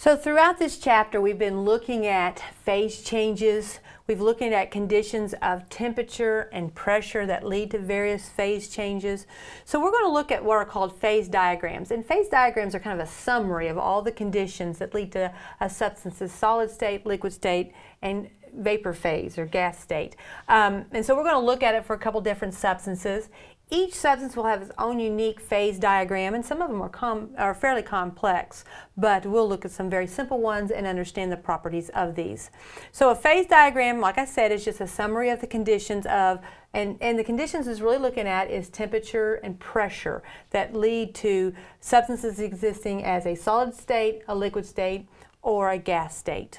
So throughout this chapter, we've been looking at phase changes. We've looking at conditions of temperature and pressure that lead to various phase changes. So we're going to look at what are called phase diagrams. And phase diagrams are kind of a summary of all the conditions that lead to a substance's solid state, liquid state, and vapor phase or gas state. And so we're going to look at it for a couple different substances. Each substance will have its own unique phase diagram, and some of them are fairly complex, but we'll look at some very simple ones and understand the properties of these. So a phase diagram, like I said, is just a summary of the conditions of, and the conditions is really looking at is temperature and pressure that lead to substances existing as a solid state, a liquid state, or a gas state.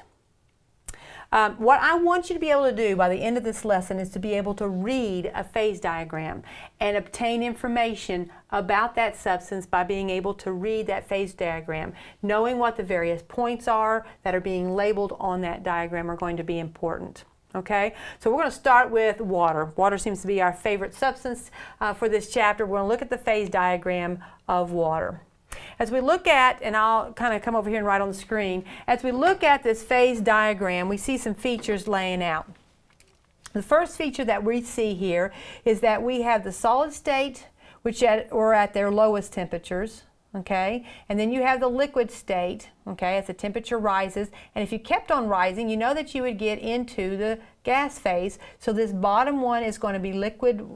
What I want you to be able to do by the end of this lesson is to be able to read a phase diagram and obtain information about that substance by being able to read that phase diagram. Knowing what the various points are that are being labeled on that diagram are going to be important. Okay, so we're going to start with water. Water seems to be our favorite substance for this chapter. We're going to look at the phase diagram of water. As we look at, and I'll kind of come over here and write on the screen, as we look at this phase diagram, we see some features laying out. The first feature that we see here is that we have the solid state, which are at their lowest temperatures, okay? And then you have the liquid state, okay, as the temperature rises. And if you kept on rising, you know that you would get into the gas phase. So this bottom one is going to be liquid,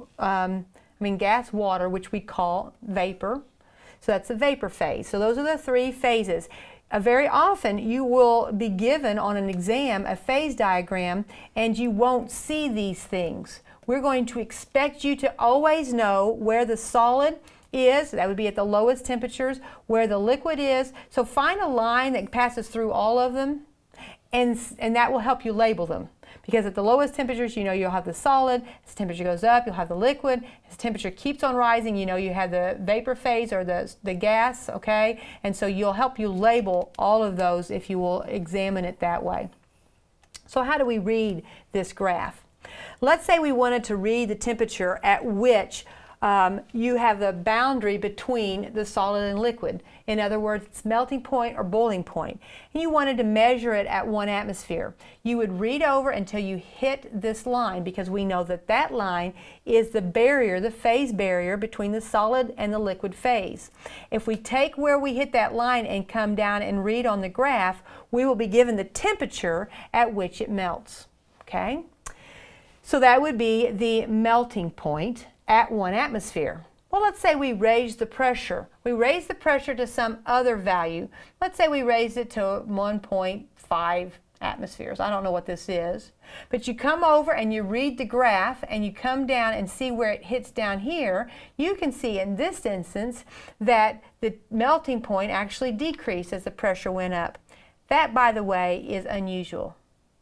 gas water, which we call vapor. So that's the vapor phase. So those are the three phases. Very often you will be given on an exam a phase diagram and you won't see these things. We're going to expect you to always know where the solid is, that would be at the lowest temperatures, where the liquid is. So find a line that passes through all of them and that will help you label them. Because at the lowest temperatures, you know you'll have the solid. As the temperature goes up, you'll have the liquid. As the temperature keeps on rising, you know you have the vapor phase or the gas, okay? And so you'll help you label all of those if you will examine it that way. So how do we read this graph? Let's say we wanted to read the temperature at which you have the boundary between the solid and liquid. In other words, it's melting point or boiling point. And you wanted to measure it at 1 atmosphere. You would read over until you hit this line, because we know that that line is the barrier, the phase barrier between the solid and the liquid phase. If we take where we hit that line and come down and read on the graph, we will be given the temperature at which it melts. Okay? So that would be the melting point at 1 atmosphere. Well, let's say we raise the pressure. We raise the pressure to some other value. Let's say we raised it to 1.5 atmospheres. I don't know what this is. But you come over and you read the graph and you come down and see where it hits down here. You can see in this instance that the melting point actually decreased as the pressure went up. That, by the way, is unusual.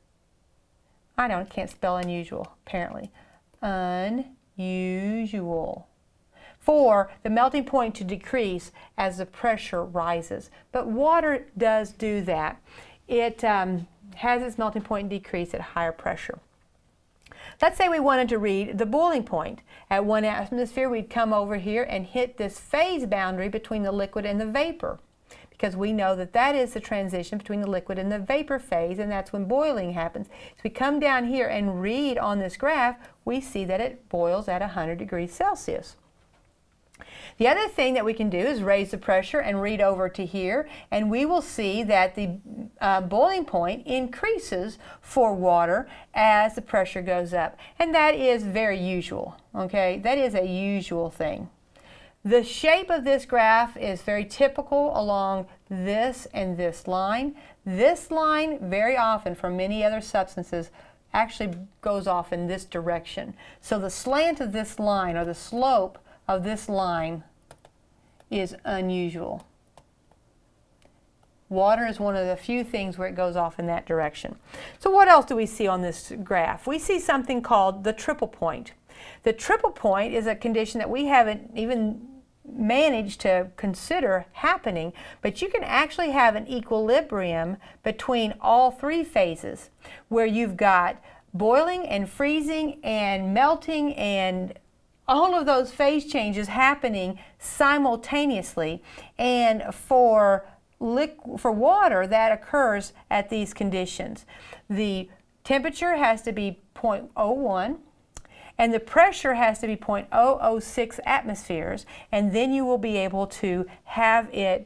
I can't spell unusual, apparently. Unusual. For the melting point to decrease as the pressure rises. But water does do that. It has its melting point decrease at higher pressure. Let's say we wanted to read the boiling point. At 1 atmosphere, we'd come over here and hit this phase boundary between the liquid and the vapor, because we know that that is the transition between the liquid and the vapor phase, and that's when boiling happens. So we come down here and read on this graph, we see that it boils at 100 degrees Celsius. The other thing that we can do is raise the pressure and read over to here, and we will see that the boiling point increases for water as the pressure goes up. And that is very usual, okay? That is a usual thing. The shape of this graph is very typical along this and this line. This line, very often for many other substances, actually goes off in this direction. So the slant of this line, or the slope of this line, is unusual. Water is one of the few things where it goes off in that direction. So what else do we see on this graph? We see something called the triple point. The triple point is a condition that we haven't even managed to consider happening, but you can actually have an equilibrium between all three phases, where you've got boiling and freezing and melting and all of those phase changes happening simultaneously. And for water that occurs at these conditions. The temperature has to be 0.01 and the pressure has to be 0.006 atmospheres, and then you will be able to have it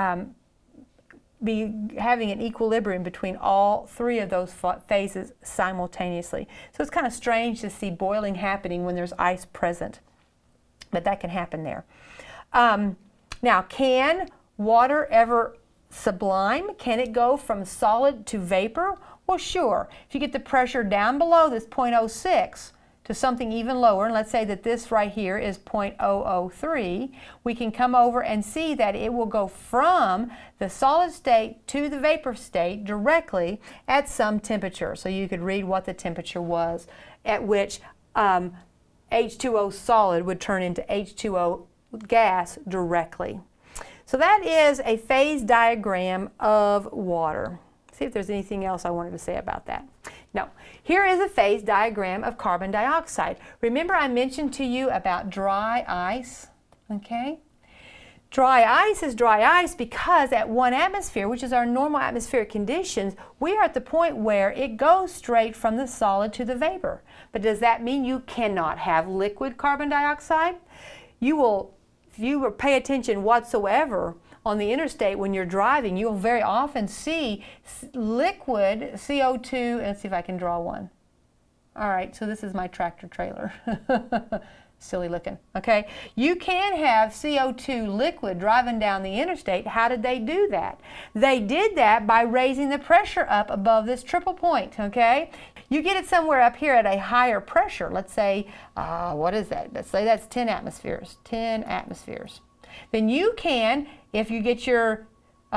be having an equilibrium between all three of those phases simultaneously. So it's kind of strange to see boiling happening when there's ice present, but that can happen there. Now, can water ever sublime? Can it go from solid to vapor? Well, sure. If you get the pressure down below this 0.06 to something even lower, and let's say that this right here is 0.003, we can come over and see that it will go from the solid state to the vapor state directly at some temperature. So you could read what the temperature was at which H2O solid would turn into H2O gas directly. So that is a phase diagram of water. See if there's anything else I wanted to say about that. No. Here is a phase diagram of carbon dioxide. Remember I mentioned to you about dry ice, okay? Dry ice is dry ice because at 1 atmosphere, which is our normal atmospheric conditions, we are at the point where it goes straight from the solid to the vapor. But does that mean you cannot have liquid carbon dioxide? You will, if you pay attention whatsoever on the interstate when you're driving, you'll very often see liquid CO2, and let's see if I can draw one. All right, so this is my tractor trailer. Silly looking, okay? You can have CO2 liquid driving down the interstate. How did they do that? They did that by raising the pressure up above this triple point, okay? You get it somewhere up here at a higher pressure. Let's say, what is that? Let's say that's 10 atmospheres, 10 atmospheres. Then you can, if you get your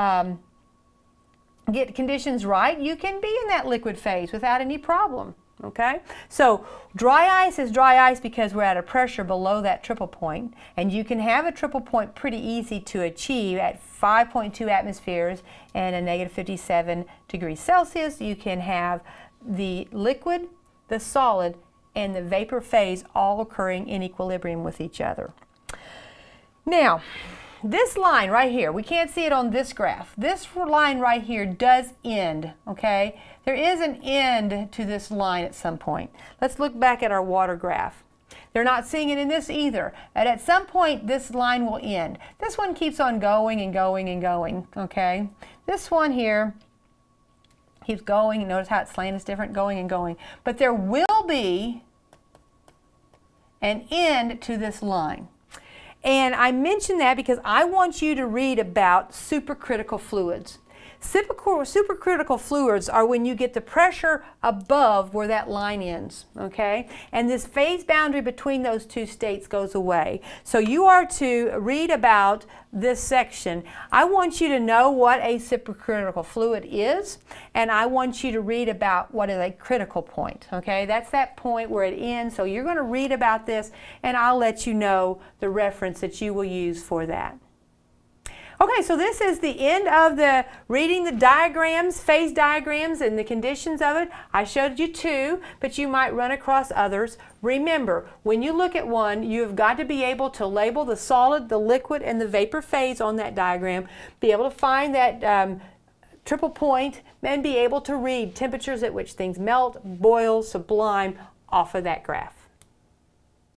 get conditions right, you can be in that liquid phase without any problem, okay? So dry ice is dry ice because we're at a pressure below that triple point, and you can have a triple point pretty easy to achieve at 5.2 atmospheres and a negative 57 degrees Celsius. You can have the liquid, the solid, and the vapor phase all occurring in equilibrium with each other. Now, this line right here, we can't see it on this graph. This line right here does end, okay? There is an end to this line at some point. Let's look back at our water graph. They're not seeing it in this either. And at some point, this line will end. This one keeps on going and going and going, okay? This one here keeps going. Notice how its slant is different, going and going. But there will be an end to this line. And I mention that because I want you to read about supercritical fluids. Supercritical fluids are when you get the pressure above where that line ends, okay? And this phase boundary between those two states goes away. So you are to read about this section. I want you to know what a supercritical fluid is, and I want you to read about what is a critical point, okay? That's that point where it ends. So you're going to read about this, and I'll let you know the reference that you will use for that. Okay, so this is the end of the reading the diagrams, phase diagrams, and the conditions of it. I showed you two, but you might run across others. Remember, when you look at one, you've got to be able to label the solid, the liquid, and the vapor phase on that diagram, be able to find that triple point, and be able to read temperatures at which things melt, boil, sublime off of that graph.